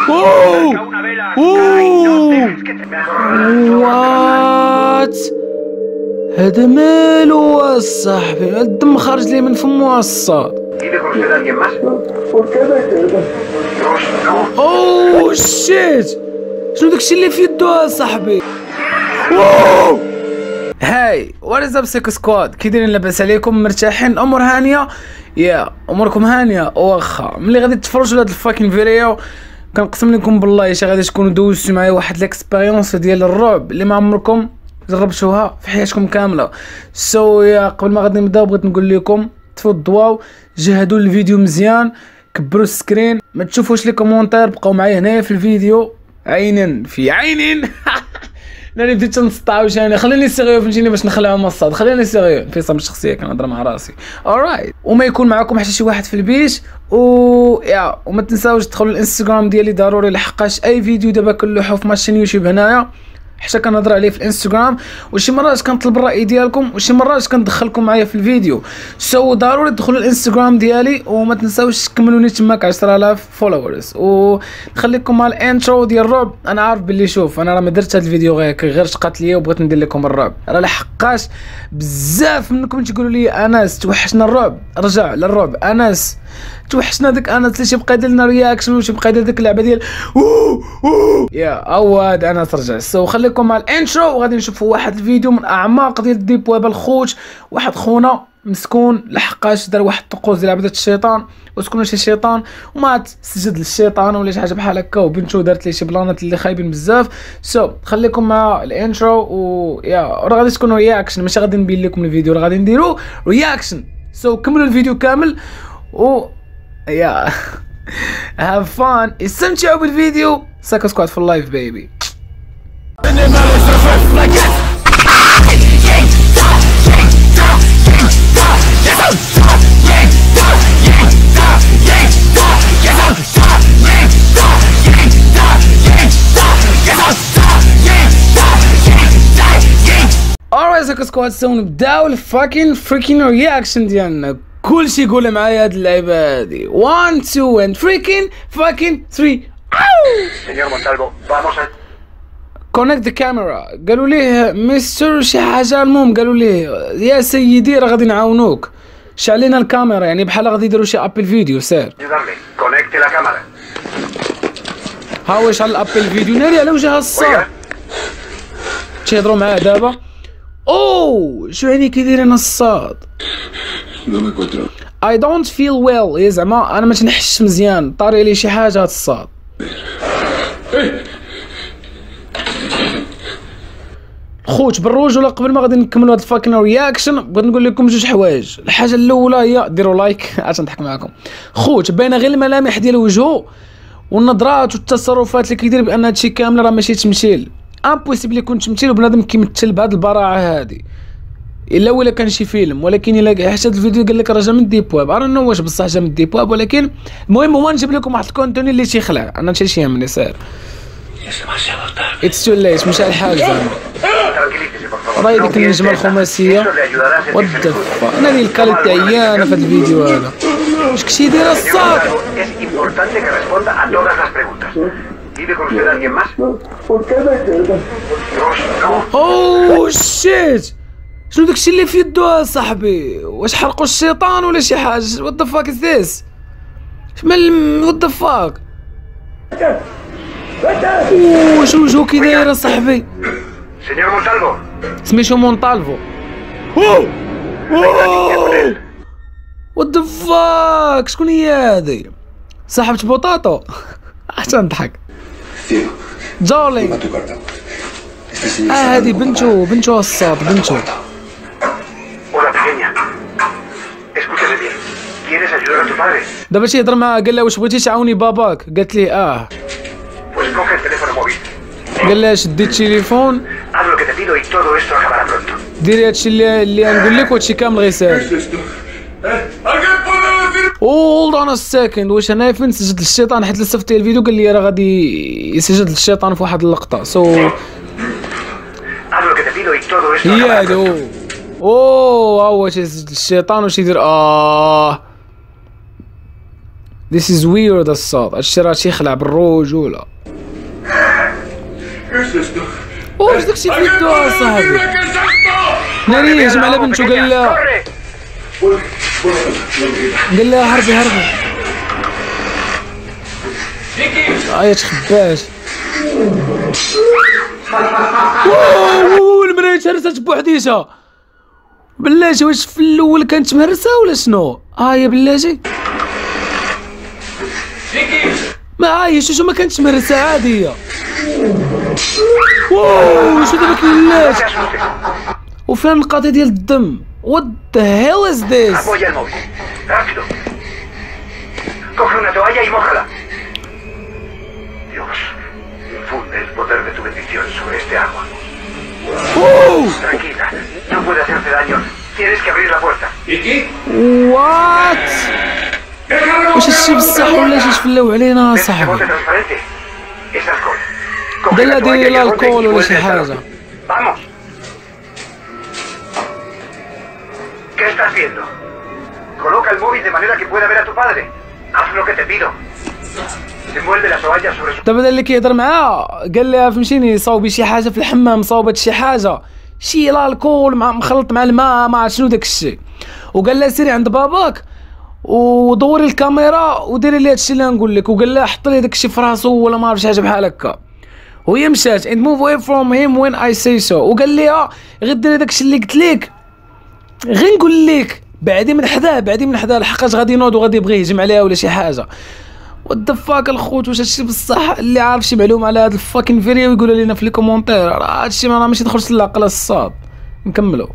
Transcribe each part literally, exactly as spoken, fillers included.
وات هذا مالو اصاحبي؟ الدم خارج لي من فمو الصاد. اوه شيت، شنو داكشي اللي في يدو اصاحبي؟ هاي وات از اب سيكو سكواد، كي دايرين؟ لاباس عليكم؟ مرتاحين؟ الامور هانيه؟ يا اموركم هانيه؟ واخا ملي غادي تفرجوا لهاد الفاكين فيديو كنقسم لكم بالله شي غادي تكونوا دوزتوا معايا واحد ليكسبيريونس ديال الرعب اللي ما عمركم جربتوها في حياتكم كامله. سو يا قبل ما غادي نبداو بغيت نقول لكم تفضوا جهدوا الفيديو مزيان، كبروا السكرين، ما تشوفوش لي كومونتير، بقاو معايا هنايا في الفيديو عينا في عينين. انا بديت نسطع واش انا، خليني سيريو فهمتيني باش نخلعها من الصاد، خليني سيريو في صمت الشخصيه كنهضر مع راسي. اورايت، وما يكون معكم حتى شي واحد في البيت، و يا وما تنساوش تدخلوا الانستغرام ديالي ضروري، لحقاش اي فيديو دابا كنلوحو في ماشين يوتيوب هنايا حتى كنهضر عليه في الانستغرام، وشي مرات كنطلب الراي ديالكم وشي مرات كندخلكم معايا في الفيديو. سو so, ضروري تدخلوا الانستغرام ديالي وما تنساوش تكملوني تماك عشرة آلاف فولورز، ونخليكم مع الانترو ديال الرعب. انا عارف باللي شوف انا راه ما درت هذا الفيديو غير غير شقات ليا وبغيت ندير لكم الرعب، راه لحقاش بزاف منكم تقولوا لي انس توحشنا الرعب، رجع للرعب. انس توحشنا داك انس اللي تيبقى يدير لنا رياكشن وتيبقى يدير ديك اللعبه ديال يا اواد انس رجع. سو خليكم مع الانترو وغادي نشوفوا واحد الفيديو من اعماق ديال الديب ويب الخوت. واحد خونا مسكون لحقاش دار واحد الطقوس ديال عبده الشيطان، وسكون شي شيطان ومات سجد للشيطان ولا شي حاجه بحال هكا، وبنتو دارت ليه شي بلانات اللي خايبين بزاف. سو so, خليكم مع الانترو و يا راه غادي تكونوا رياكشن، ماشي غادي نبين لكم الفيديو، راه غادي نديرو رياكشن. سو so, كملوا الفيديو كامل و يا هاف فان، استمتعوا بالفيديو. ساكو سكواد في اللايف بيبي. Alright ساكو سكواد، سو نبداو الفاكين فريكين رياكشن ديالنا. كلشي يقول معايا هاد اللعبه هادي واحد اثنين and freaking fucking three. Señor Montalvo, vamos a connect the camera. قالوا ليه مستر شي حاجه، المهم قالوا ليه يا سيدي راه غادي نعاونوك، شعل لنا الكاميرا، يعني بحال غادي يديروا شي ابل فيديو. سير ayudarle. Conecte la cámara. ها هو شعل الابل فيديو ناري على وجه الصاد. تيهضروا معاه دابا. اوه شو يعني كيديرين الصاد؟ I don't feel well. يا زعما انا ما تنحش مزيان، طاري لي شي حاجه هاد الصاد. خوت بالرجوله قبل ما غادي نكملوا هاد الفاكين رياكشن بغيت نقول لكم جوج حوايج. الحاجه الاولى هي ديروا لايك، عاد نضحك معكم. خوت باينه غير الملامح ديال وجهه والنظرات والتصرفات اللي كيدير بان هادشي كامل راه ماشي تمثيل. امبوسيبل يكون تمثيل وبنادم كيمثل بهاد البراعه هادي الا ولا كان شي فيلم. ولكن الا حتى هاد الفيديو قال لك راه جا من ديب ويب، انا نو واش بصح جا من ديب ويب، ولكن المهم هو نجيب لكم واحد الكونتوني اللي تيخلع. انا هادشي يهمني. سير اتس تو ليت، مشى الحال زعما. راهي ديك النجمه الخماسيه ودف انا اللي الكاليتي عيانه في هاد الفيديو هذا. واش كشي داير الصاد؟ اوه شيت، شنو داكشي اللي في يدو اصاحبي؟ واش حرقوا الشيطان ولا شي حاجه؟ وات ذا فاك از ذيس؟ شمال وات ذا فاك؟ واش وجهو كي داير اصاحبي؟ Señor Montalvo. سميتو مونطالفو. اوه اوه وات ذا فاك؟ شكون هي هادي؟ صاحبة بوطاطو؟ حتى نضحك. جولي اه هادي بنتو بنتو الصاد بنتو. Hola pequeña. Escúchame bien. ¿Quieres ayudar a tu padre? دابا تيهضر معاه قال لها واش بغيتي تعاوني باباك؟ قالت ليه اه. Pues coge el teléfono móvil. قال لها شدي التليفون، Haz lo que te pido y todo esto acabará pronto. ديري هادشي اللي اللي غنقول لك وهادشي كامل غيسال. هولد اون ا سيكند، واش انا فين سجد للشيطان؟ حيت لصفت الفيديو قال لي راه غادي يسجد للشيطان في واحد اللقطه. سو هي هادو. اوه ها هو تيسجد للشيطان واش يدير؟ اه This is weird الصاد، هادشي راه تيخلع بالرجولة. واش داكشي في يدو اصاحبي؟ ناري جمع على بنتو قال لها قال لها هربي هربي. هاهي تخبات. واو المراية تهرست بوحديتها. بلاتي واش في الاول كانت مهرسة ولا شنو؟ ها هي بلاتي. ما هي شوشو ما كانتش مهرسة عادية. واو شو دابا كلات. وفين القضية ديال الدم؟ What the hell is this? Apoya el móvil. Rápido. Coge una toalla y mójala. Dios, infunde el poder de tu bendición sobre este agua. Oh! Tranquila, no puede hacerte daño. Tienes que abrir la puerta. What? واش هادشي بصح ولا شي تفلاو علينا ¿Ves ese صاحبي؟ bote transparente? Es alcohol. Coge قال لها la toalla ديري y el bote الكول y ولا شي vuelve a حاجة. echarlo. Vamos. ¿Qué estás viendo? Coloca el móvil de manera que pueda ver a tu padre. Haz lo que te pido. Envuelve la toalla sobre su... دابا اللي كيهضر معاها قال لها فهمتيني صاوبي شي حاجة في الحمام، صاوبت شي حاجة شي الكول مع مخلط مع الماء ما عرفت شنو داك الشيء، وقال لها سيري عند باباك ودوري الكاميرا وديري لي هادشي اللي غنقول لك، وقال لها حط لي داك الشيء في راسو ولا ما عرفتش حاجة بحال هكا، وهي مشات and move away from him when I say so، وقال لها غير ديري داك الشيء اللي قلت لك غير نقول لك بعدي من حداه بعدي من حداه لحقاش غادي ينوض وغادي يبغي يهجم عليها ولا شي حاجه. والدفاك الخوت واش هادشي بصح؟ اللي عارف شي معلومه على هاد الفاكين فيديو يقول لنا في لي كومونتير، راه هادشي راه ماشي دخلش للعقل الصاد. نكملوا.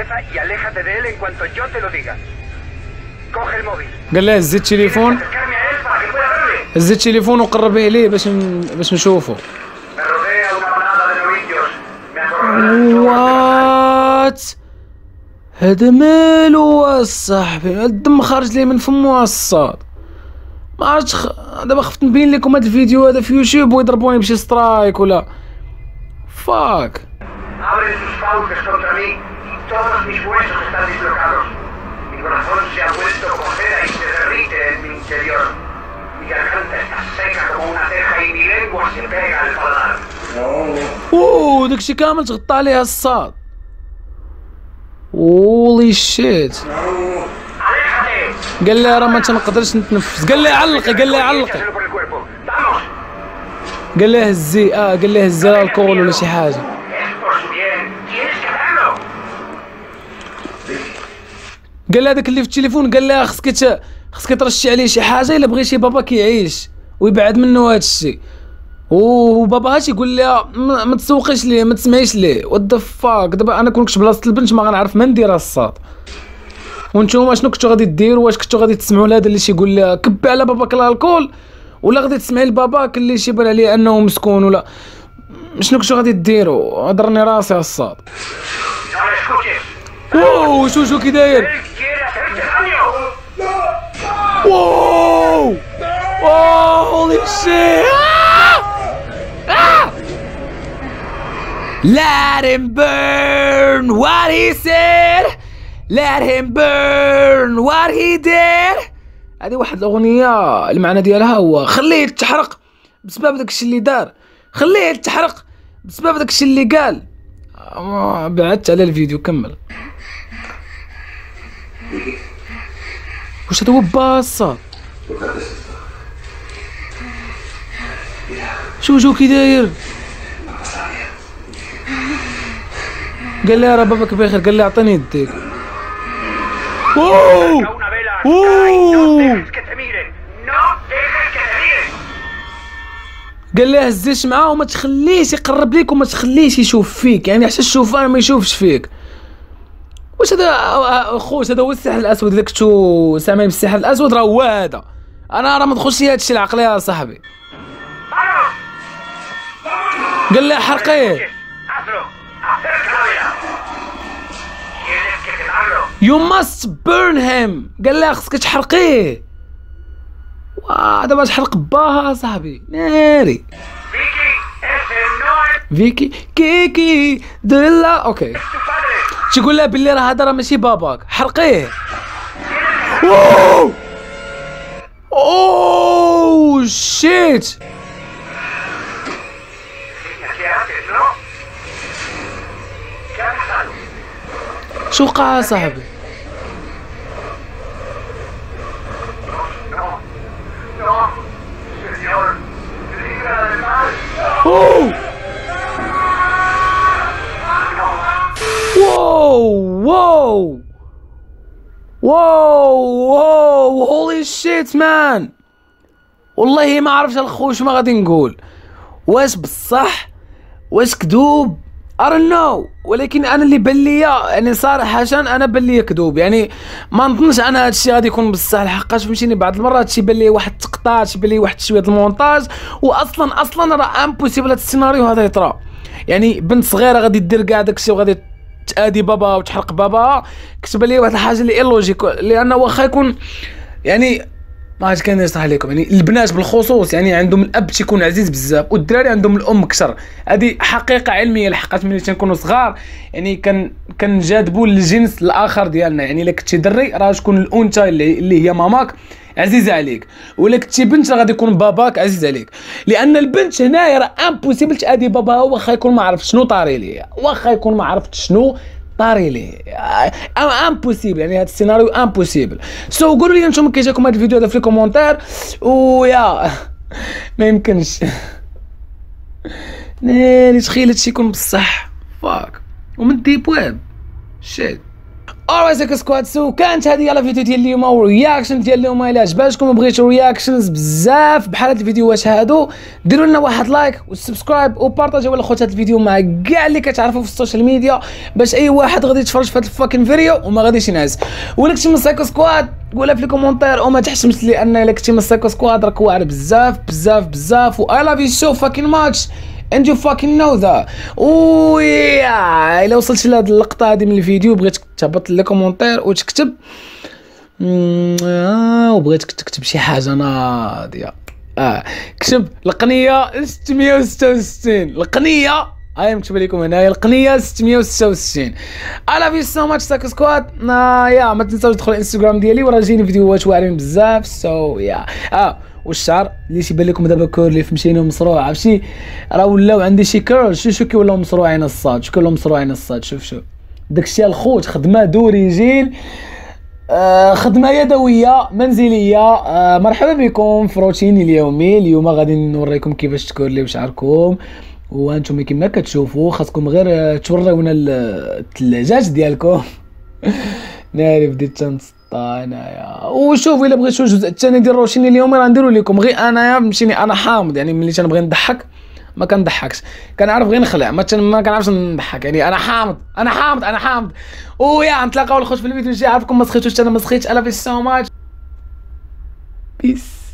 قال لها هزي التليفون هزي التليفون وقربيه ليه باش باش نشوفو. وات هذا مالو الصاحبي؟ الدم خارج ليه من فمو الصاد. ما عرفتش خ... دابا خفت نبين لكم هذا الفيديو هذا في يوتيوب ويضربوني بشي سترايك ولا فاك. اوه داكشي كامل تغطى عليها الصاد. هولي شيت. قال لها راه ما تنقدرش نتنفس، قال لها علقي قال لها علقي قال لها هزي اه قال لها هزي الكول ولا شي حاجه. قال لها داك اللي في التليفون قال لها خصك خصك ترشي عليه شي حاجه الا بغيتي باباك يعيش ويبعد منه هذا الشيء، وباباها تيقول لها ما تسوقيش ليه ما تسمعيش ليه. وات ذا فاك. دابا انا كنت بلاصه البنت ما غنعرف ما ندير الصاد. وانتوما شنو كنتو غادي ديروا؟ واش كنتو غادي تسمعوا لهذا اللي تيقول لها كبي على باباك الكول، ولا غادي تسمعي لباباك اللي تيبان عليه انه مسكون، ولا شنو كنتو غادي ديروا؟ هضرني راسي الصاد. واو شو شو كي داير. واو واو هولي شيت. Let him burn what he said. Let him burn what he did. هذه واحد الأغنية المعنى ديالها هو خليه يتحرق بسبب داك الشيء اللي دار، خليه يتحرق بسبب داك الشيء اللي قال. بعدت على الفيديو كمل. واش هذا هو باصة؟ شو شو كي داير؟ قال لي راه باباك بخير، قال لي عطيني يديك. اوه اوه قال لي هزيش معاه وما تخليش يقرب ليك وما تخليش يشوف فيك، يعني حتى الشوفان ما يشوفش فيك. واش هذا خوت؟ هذا هو السحر الاسود اللي كنتو سامعين بالسحر الاسود، راه هو هذا. انا راه ما دخلش لي هادشي العقل يا صاحبي. قال لي حرقيه. You must burn him. قال لها خصك تحرقيه. واه دابا تحرق باها صاحبي ناري. فيكي كيكي دلا اوكي. تيقول لها باللي راه هذا راه ماشي باباك، حرقيه. واو اوه شيت. شو وقع صاحبي؟ اوه واو واو واو واو هولي شيت مان. والله ما عرفتش الخو شو ما غادي نقول، واش بصح واش كذوب I don't know، ولكن انا اللي بان ليا يعني صراحه انا بان ليا كذوب. يعني ما نظنش انا هادشي غادي يكون بصح، لحقاش فهمتيني بعض المرات هادشي بان ليا واحد التقطاع، بان ليا واحد شويه المونتاج، واصلا اصلا راه امبوسيبل هاد السيناريو هذا يطرا. يعني بنت صغيره غادي دير كاع داكشي وغادي تادي بابا وتحرق بابا، كتب لي واحد الحاجه اللي لوجيك، لان واخا يكون يعني ما عرفت كان نشرح لكم. يعني البنات بالخصوص يعني عندهم الاب تيكون عزيز بزاف، والدراري عندهم الام كثر. هذه حقيقه علميه، لحقاش ملي تنكونوا صغار يعني كان كنجاذبوا للجنس الاخر ديالنا. يعني الا كنتي دري راه تكون الانثى اللي, اللي هي ماماك عزيزه عليك، ولا كنتي بنت راه غادي يكون باباك عزيز عليك. لان البنت هنايا راه امبوسيبل تادي باباها واخا يكون ما عرف شنو طاري ليه، واخا يكون ما عرفت شنو طاري ليه، امبوسيبل. يعني هذا السيناريو امبوسيبل. سو so, قولوا لي انتم كي جاكم هذا الفيديو هذا في الكومونتير. ويا ما يمكنش ناري تخيل هادشي يكون بصح فاك ومن ديب ويب شيت. اولرايت سيكو سكواد، سو كانت هذه على فيديو ديال اليوم والرياكشن ديال اليوم. الا عجباتكم وبغيتو رياكشنز بزاف بحال هاد الفيديوهات هادو، ديروا لنا واحد لايك وسبسكرايب وبارطاجيو الخوت هاد الفيديو مع كاع اللي كتعرفوا في السوشيال ميديا، باش اي واحد غادي يتفرج في هاد الفاكين فيديو وما غاديش ينعس. ولا كنتي من سايكو سكواد قولها في الكومونتير، وما تحشمش لان الا كنتي من سايكو سكواد راك واعر بزاف بزاف بزاف. و اي لاف يو سو فاكين ماتش and you fucking know that. ويا الا وصلت لهاد اللقطه هادي من الفيديو بغيتك تهبط لي كومونتير وتكتب اه وبغيتك تكتب شي حاجه ناضيه. اه كتب القنيه ستمية وستة وستين، القنيه هاي مكتوبه لكم هنايا، القنيه ستمية وستة وستين. I love you so much سايكو سكواد. آه يا ما تنساوش تدخلوا الانستغرام ديالي وراه جايين فيديوهات واعرين بزاف. سو so, يا yeah. اه والشعر اللي تيبان لكم دابا كورلي فهمتيني ومصروع، عرفتي راه ولاو عندي شي كيرل. شو شو كيولاو مصروعين الصاد، شو كيولاو مصروعين الصاد. شوف شوف داكشي الخوت، خدمه دوريجين، آه خدمه يدويه منزليه. آه مرحبا بكم في روتيني اليومي. اليوم غادي نوريكم كيفاش تكورليو شعركم، وانتم كما كتشوفوا خاصكم غير توريونا الثلاجات ديالكم. ناري بديت تنسطا انايا. وشوفوا الا بغيتو الجزء الثاني ديال روتيني اليومي غنديرو لكم. غير انايا مشيني انا حامض، يعني ملي تنبغي نضحك ما كنضحكش، كنعرف غير نخلع، ما ما كنعرفش نضحك. يعني انا حامض انا حامض انا حامض. ويا نتلاقاو الخوت في الفيديو الجاي. عافاكم ما سخيتوش انا ما سخيتش. الا في سو ماتش بيس.